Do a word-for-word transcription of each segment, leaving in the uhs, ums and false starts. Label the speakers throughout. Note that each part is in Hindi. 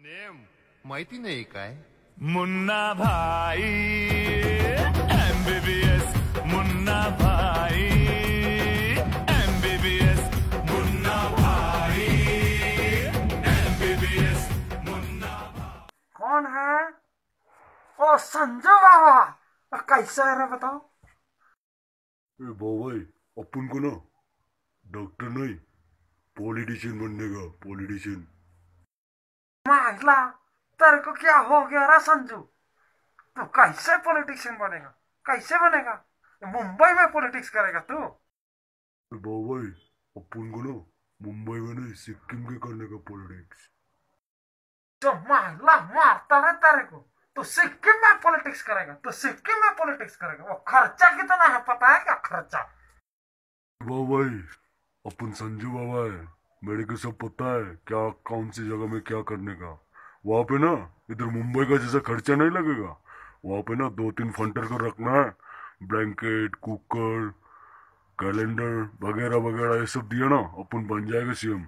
Speaker 1: नेम माहिती नाही काय?
Speaker 2: मुन्ना भाई एमबीबीएस मुन्ना भाई एमबीबीएस मुन्ना भाई एमबीबीएस मुन्ना भाई।
Speaker 3: कौन है? ओ संजू बाबा, कैसा है रे बताओ?
Speaker 4: ए भाई, अपन को ना डॉक्टर नहीं पॉलिटिशियन बनने का, पॉलिटिशियन।
Speaker 3: माइला, तेरे को क्या हो गया रे संजू? तू कैसे पॉलिटिशियन बनेगा? कैसे बनेगा? मुंबई में पॉलिटिक्स करेगा तू?
Speaker 4: भाई, अपन को ना मुंबई में नहीं सिक्किम के करने का पॉलिटिक्स।
Speaker 3: तो माइला मारता है तेरे को। तू सिक्किम में पॉलिटिक्स करेगा? तू सिक्किम में पॉलिटिक्स करेगा? वो खर्चा कितना है पता है क्या? खर्चा
Speaker 4: भाई, अपन संजू बाबा है, मेरे को सब पता है क्या कौन सी जगह में क्या करने का। वहाँ पे ना इधर मुंबई का जैसा खर्चा नहीं लगेगा। वहाँ पे ना दो तीन फंटर को रखना है, ब्लैंकेट, कुकर, कैलेंडर वगैरह वगैरह, ये सब दिया ना अपन बन जाएगा सीएम।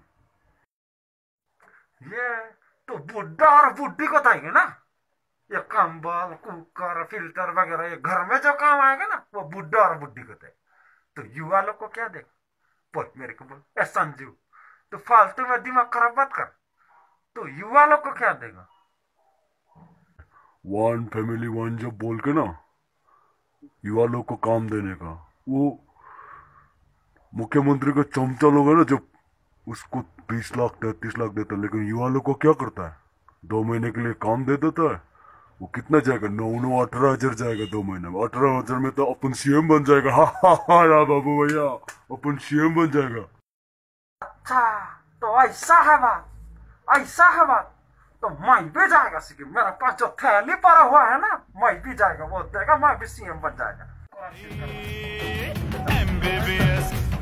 Speaker 3: ये तो बुढ़ा और बुढ़ी को देंगे ना, ये कंबल, कुकर, फिल्टर वगैरह, ये घर में जो काम आएगा ना वो बुढ़ा और बुढ़ी को दे। तो युवा लोग को क्या दे? बोल मेरे को बोल। ए संजू, तो फालतू में दिमाग खराब मत कर। तो युवा लोग को क्या देगा?
Speaker 4: वन फैमिली वन जब बोल के ना युवा लोग को काम देने का, वो मुख्यमंत्री का चमचा लोग है ना, जब उसको बीस लाख तैतीस लाख देता है, लेकिन युवा लोग को क्या करता है? दो महीने के लिए काम दे देता है। वो कितना जाएगा? नौ नौ अठारह हजार जाएगा दो महीने में। अठारह हजार में तो अपन सीएम बन जाएगा। हा हा हा यार बाबू भैया, अपन सीएम बन जाएगा।
Speaker 3: अच्छा, तो ऐसा है बात, ऐसा है बात। तो मैं भी जाएगा सिक्किम। मेरा पास जो थैली पड़ा हुआ है ना, मैं भी जाएगा, वो देगा, मैं भी सीएम बन जाएगा।
Speaker 2: एमबीबीएस